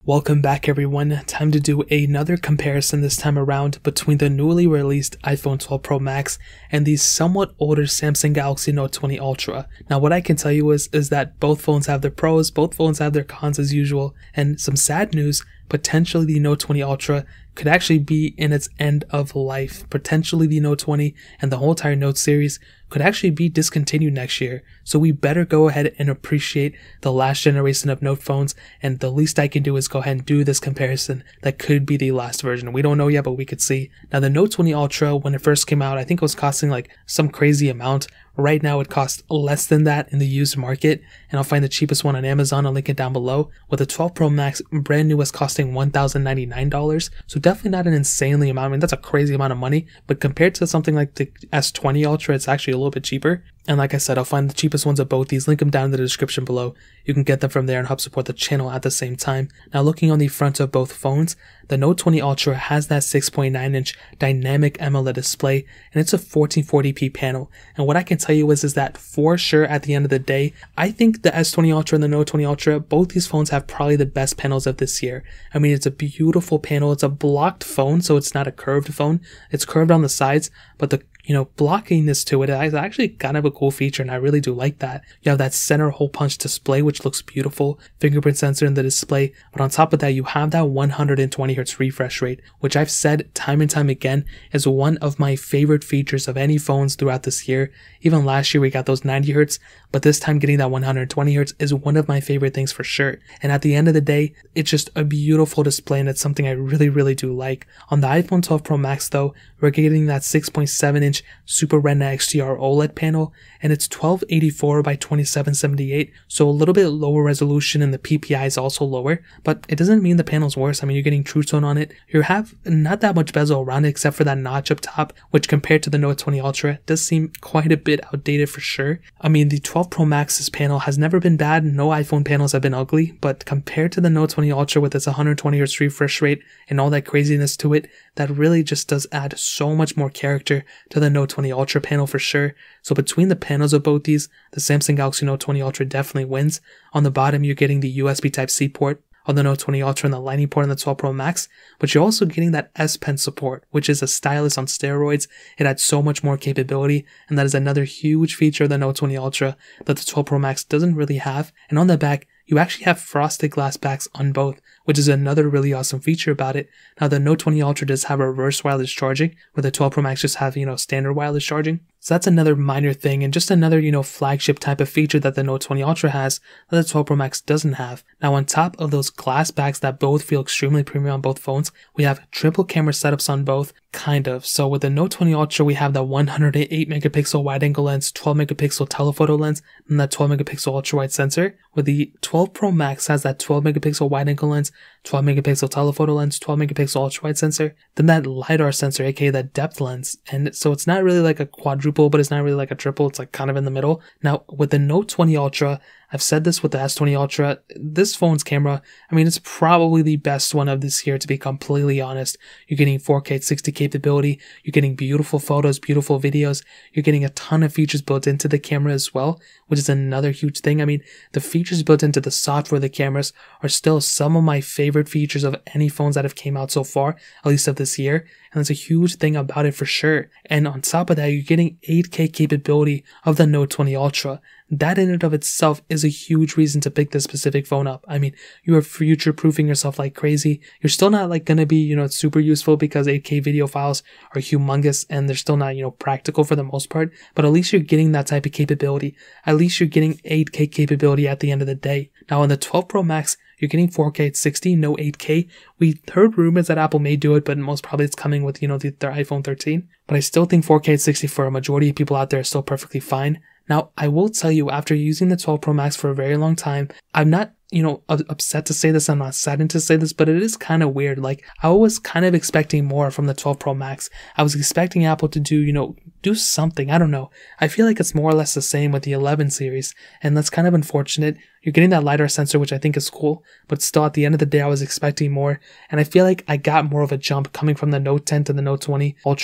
Welcome back everyone, time to do another comparison this time around between the newly released iPhone 12 Pro Max and the somewhat older Samsung Galaxy Note 20 Ultra. Now what I can tell you is that both phones have their pros, both phones have their cons as usual, and some sad news, potentially the Note 20 Ultra could actually be in its end of life. Potentially the Note 20 and the whole entire Note series could actually be discontinued next year. So we better go ahead and appreciate the last generation of Note phones, and the least I can do is go ahead and do this comparison that could be the last version. We don't know yet, but we could see. Now the Note 20 Ultra, when it first came out, I think it was costing like some crazy amount. Right now it costs less than that in the used market, and I'll find the cheapest one on Amazon. I'll link it down below. With the 12 Pro Max, brand new, is costing $1,099. So definitely not an insanely amount. I mean, that's a crazy amount of money, but compared to something like the S20 Ultra, it's actually a little bit cheaper. And like I said, I'll find the cheapest ones of both these, link them down in the description below. You can get them from there and help support the channel at the same time. Now looking on the front of both phones, the Note 20 Ultra has that 6.9-inch dynamic AMOLED display, and it's a 1440p panel. And what I can tell you is that for sure at the end of the day, I think the S20 Ultra and the Note 20 Ultra, both these phones have probably the best panels of this year. I mean, it's a beautiful panel. It's a blocked phone, so it's not a curved phone. It's curved on the sides, but the blockiness to it is actually kind of a cool feature, and I really do like that. You have that center hole punch display, which looks beautiful, fingerprint sensor in the display, but on top of that, you have that 120Hz refresh rate, which I've said time and time again is one of my favorite features of any phones throughout this year. Even last year we got those 90Hz, but this time getting that 120Hz is one of my favorite things for sure. And at the end of the day, it's just a beautiful display, and it's something I really do like. On the iPhone 12 Pro Max though, we're getting that 6.7-inch Super Retina XDR OLED panel, and it's 1284 by 2778, so a little bit lower resolution, and the PPI is also lower, but it doesn't mean the panel's worse. I mean, you're getting True Tone on it. You have not that much bezel around it except for that notch up top, which compared to the Note 20 Ultra does seem quite a bit outdated for sure. I mean, the 12 Pro Max's panel has never been bad. No iPhone panels have been ugly, but compared to the Note 20 Ultra with its 120Hz refresh rate and all that craziness to it, that really just does add so much more character to the Note 20 Ultra panel for sure. So between the panels of both these, the Samsung Galaxy Note 20 Ultra definitely wins. On the bottom, you're getting the USB Type-C port on the Note 20 Ultra and the Lightning port on the 12 Pro Max, but you're also getting that S Pen support, which is a stylus on steroids. It adds so much more capability, and that is another huge feature of the Note 20 Ultra that the 12 Pro Max doesn't really have. And on the back, you actually have frosted glass backs on both, which is another really awesome feature about it. Now the Note 20 Ultra does have reverse wireless charging, where the 12 Pro Max just have, standard wireless charging. So that's another minor thing, and just another, flagship type of feature that the Note 20 Ultra has that the 12 Pro Max doesn't have. Now on top of those glass backs that both feel extremely premium on both phones, we have triple camera setups on both, kind of. So with the Note 20 Ultra, we have the 108 megapixel wide angle lens, 12 megapixel telephoto lens, and that 12 megapixel ultra wide sensor. With the 12 Pro Max has that 12 megapixel wide angle lens, 12 megapixel telephoto lens, 12 megapixel ultra wide sensor, then that LiDAR sensor, aka that depth lens. And so it's not really like a quadruple, but it's not really like a triple. It's like kind of in the middle. Now with the Note 20 Ultra, I've said this with the S20 Ultra, this phone's camera, I mean, it's probably the best one of this year, to be completely honest. You're getting 4K 60 capability, you're getting beautiful photos, beautiful videos, you're getting a ton of features built into the camera as well, which is another huge thing. I mean, the features built into the software of the cameras are still some of my favorite features of any phones that have came out so far, at least of this year, and that's a huge thing about it for sure. And on top of that, you're getting 8K capability of the Note 20 Ultra. That in and of itself is a huge reason to pick this specific phone up. I mean, you are future-proofing yourself like crazy. You're still not like gonna be, super useful because 8K video files are humongous and they're still not, practical for the most part, but at least you're getting that type of capability. At least you're getting 8K capability at the end of the day. Now on the 12 Pro Max, you're getting 4K at 60, no 8K. We heard rumors that Apple may do it, but most probably it's coming with, their iPhone 13. But I still think 4K at 60 for a majority of people out there is still perfectly fine. Now, I will tell you, after using the 12 Pro Max for a very long time, I'm not, upset to say this, I'm not saddened to say this, but it is kind of weird. Like, I was kind of expecting more from the 12 Pro Max. I was expecting Apple to do something. I don't know. I feel like it's more or less the same with the 11 series, and that's kind of unfortunate. You're getting that LiDAR sensor, which I think is cool, but still at the end of the day, I was expecting more, and I feel like I got more of a jump coming from the Note 10 to the Note 20 Ultra.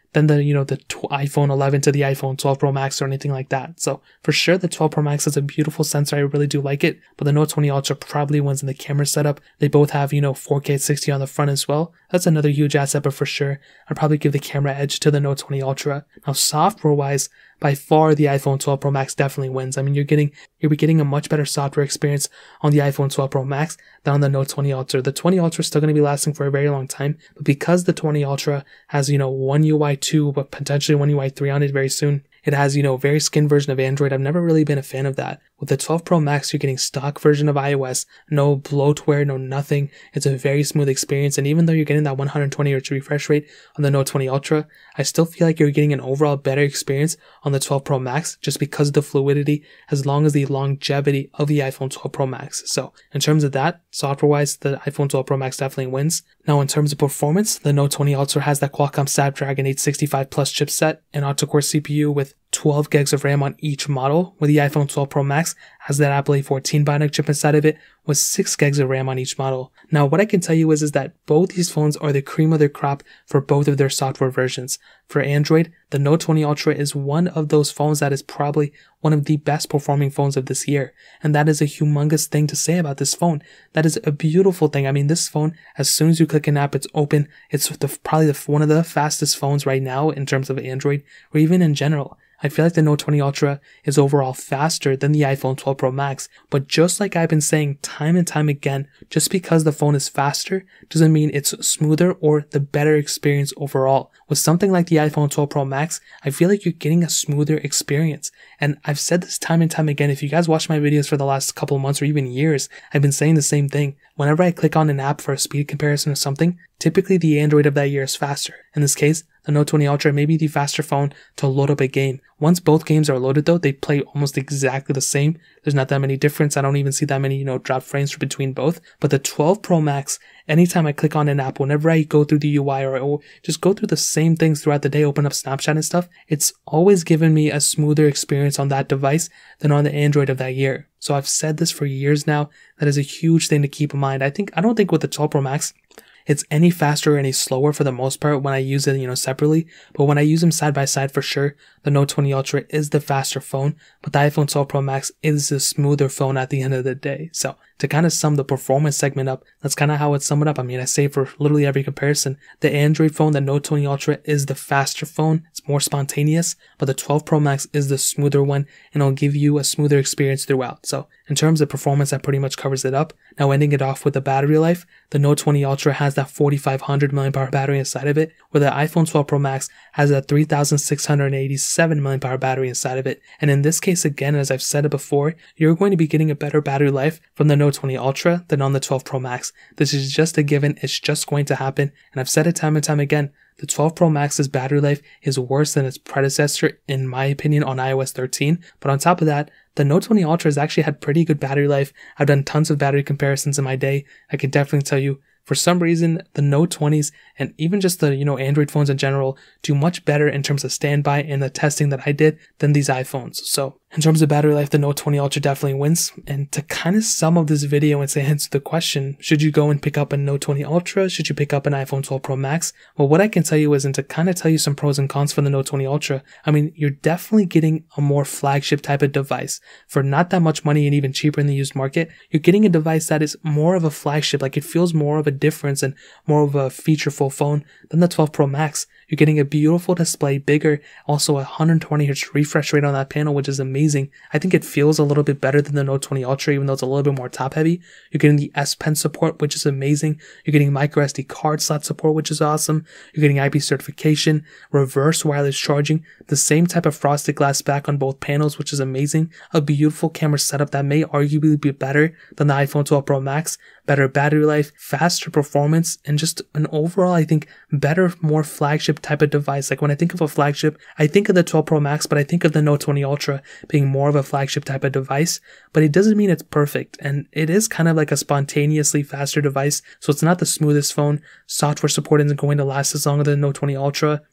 than the iPhone 11 to the iPhone 12 Pro Max or anything like that. So for sure, the 12 Pro Max has a beautiful sensor. I really do like it, but the Note 20 Ultra probably wins in the camera setup. They both have 4K 60 on the front as well. That's another huge asset, but for sure, I'd probably give the camera edge to the Note 20 Ultra. Now, software wise, by far the iPhone 12 Pro Max definitely wins. I mean, you'll be getting a much better software experience on the iPhone 12 Pro Max than on the Note 20 Ultra. The 20 Ultra is still going to be lasting for a very long time, but because the 20 Ultra has, One UI 2, but potentially One UI 3 on it very soon, it has, very skin version of Android. I've never really been a fan of that. With the 12 Pro Max, you're getting stock version of iOS, no bloatware, no nothing. It's a very smooth experience. And even though you're getting that 120Hz refresh rate on the Note 20 Ultra, I still feel like you're getting an overall better experience on the 12 Pro Max just because of the fluidity as long as the longevity of the iPhone 12 Pro Max. So in terms of that, software-wise, the iPhone 12 Pro Max definitely wins. Now in terms of performance, the Note 20 Ultra has that Qualcomm Snapdragon 865 Plus chipset, an octa-core CPU with 12 gigs of RAM on each model, where the iPhone 12 Pro Max has that Apple A14 Bionic chip inside of it with 6 gigs of RAM on each model. Now, what I can tell you is that both these phones are the cream of their crop for both of their software versions. For Android, the Note 20 Ultra is one of those phones that is probably one of the best performing phones of this year. And that is a humongous thing to say about this phone. That is a beautiful thing. I mean, this phone, as soon as you click an app, it's open. It's probably one of the fastest phones right now in terms of Android, or even in general. I feel like the Note 20 Ultra is overall faster than the iPhone 12 Pro Max, but just like I've been saying time and time again, just because the phone is faster doesn't mean it's smoother or the better experience overall. With something like the iPhone 12 Pro Max, I feel like you're getting a smoother experience. And I've said this time and time again. If you guys watch my videos for the last couple of months or even years, I've been saying the same thing. Whenever I click on an app for a speed comparison or something, typically the Android of that year is faster. In this case, the Note 20 Ultra may be the faster phone to load up a game. Once both games are loaded though, they play almost exactly the same. There's not that many difference. I don't even see that many, drop frames between both. But the 12 Pro Max, anytime I click on an app, whenever I go through the UI or just go through the same things throughout the day, open up Snapchat and stuff, it's always given me a smoother experience on that device than on the Android of that year. So I've said this for years now. That is a huge thing to keep in mind. I don't think with the 12 Pro Max, it's any faster or any slower for the most part when I use it, separately. But when I use them side by side, for sure, the Note 20 Ultra is the faster phone, but the iPhone 12 Pro Max is the smoother phone at the end of the day. So to kind of sum the performance segment up, that's kind of how I'd sum it up. I mean, I say for literally every comparison, the Android phone, the Note 20 Ultra is the faster phone. It's more spontaneous, but the 12 Pro Max is the smoother one, and it'll give you a smoother experience throughout. So in terms of performance, that pretty much covers it up. Now ending it off with the battery life, the Note 20 Ultra has that 4500 mAh battery inside of it, where the iPhone 12 Pro Max has a 3687 mAh battery inside of it. And in this case, again, as I've said it before, you're going to be getting a better battery life from the Note 20 Ultra than on the 12 Pro Max. This is just a given. It's just going to happen. And I've said it time and time again. The 12 Pro Max's battery life is worse than its predecessor, in my opinion, on iOS 13. But on top of that, the Note 20 Ultra has actually had pretty good battery life. I've done tons of battery comparisons in my day. I can definitely tell you, for some reason, the Note 20s and even just the, Android phones in general do much better in terms of standby and the testing that I did than these iPhones. So in terms of battery life, the Note 20 Ultra definitely wins. And to kind of sum up this video and say, answer the question, should you go and pick up a Note 20 Ultra? Should you pick up an iPhone 12 Pro Max? Well, what I can tell you is, and to kind of tell you some pros and cons for the Note 20 Ultra, I mean, you're definitely getting a more flagship type of device. For not that much money and even cheaper in the used market, you're getting a device that is more of a flagship. Like, it feels more of a difference and more of a featureful phone than the 12 Pro Max. You're getting a beautiful display, bigger, also a 120Hz refresh rate on that panel, which is amazing. I think it feels a little bit better than the Note 20 Ultra, even though it's a little bit more top heavy. You're getting the S Pen support, which is amazing. You're getting micro SD card slot support, which is awesome. You're getting IP certification, reverse wireless charging, the same type of frosted glass back on both panels, which is amazing. A beautiful camera setup that may arguably be better than the iPhone 12 Pro Max. Better battery life, faster performance, and just an overall, I think, better, more flagship type of device. Like, when I think of a flagship, I think of the 12 Pro Max, but I think of the Note 20 Ultra being more of a flagship type of device. But it doesn't mean it's perfect, and it is kind of like a spontaneously faster device, so it's not the smoothest phone. Software support isn't going to last as long as the Note 20 Ultra.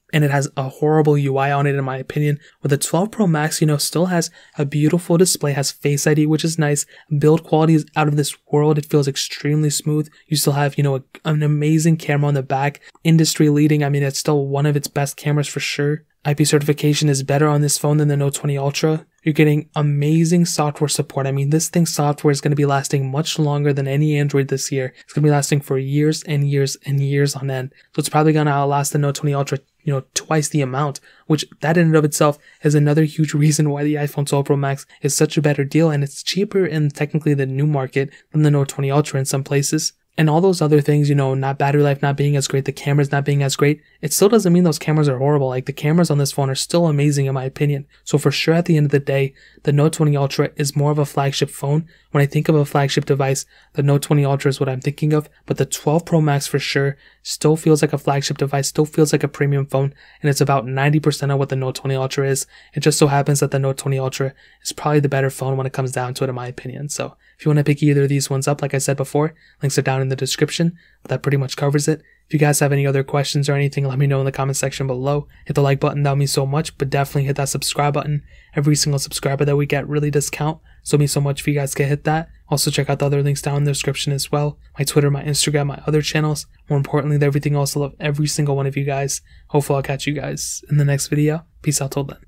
and it has a horrible UI on it in my opinion. Where the 12 Pro Max, still has a beautiful display, has Face ID, which is nice. Build quality is out of this world. It feels extremely smooth. You still have, an amazing camera on the back, industry leading. I mean, it's still one of its best cameras for sure. IP certification is better on this phone than the Note 20 Ultra. You're getting amazing software support. I mean, this thing's software is going to be lasting much longer than any Android this year. It's going to be lasting for years and years and years on end. So it's probably going to outlast the Note 20 Ultra, twice the amount, which that in and of itself is another huge reason why the iPhone 12 Pro Max is such a better deal, and it's cheaper in technically the new market than the Note 20 Ultra in some places. And all those other things, not battery life not being as great, the cameras not being as great, it still doesn't mean those cameras are horrible. Like, the cameras on this phone are still amazing in my opinion. So for sure, at the end of the day, the Note 20 Ultra is more of a flagship phone. When I think of a flagship device, the Note 20 Ultra is what I'm thinking of, but the 12 Pro Max for sure still feels like a flagship device, still feels like a premium phone, and it's about 90% of what the Note 20 Ultra is. It just so happens that the Note 20 Ultra is probably the better phone when it comes down to it in my opinion. So if you want to pick either of these ones up, like I said before, links are down in the description. That pretty much covers it. If you guys have any other questions or anything, let me know in the comment section below. Hit the like button, that would mean so much, but definitely hit that subscribe button. Every single subscriber that we get really does count, so it means so much if you guys can hit that. Also check out the other links down in the description as well. My Twitter, my Instagram, my other channels. More importantly than everything else, I love every single one of you guys. Hopefully I'll catch you guys in the next video. Peace out till then.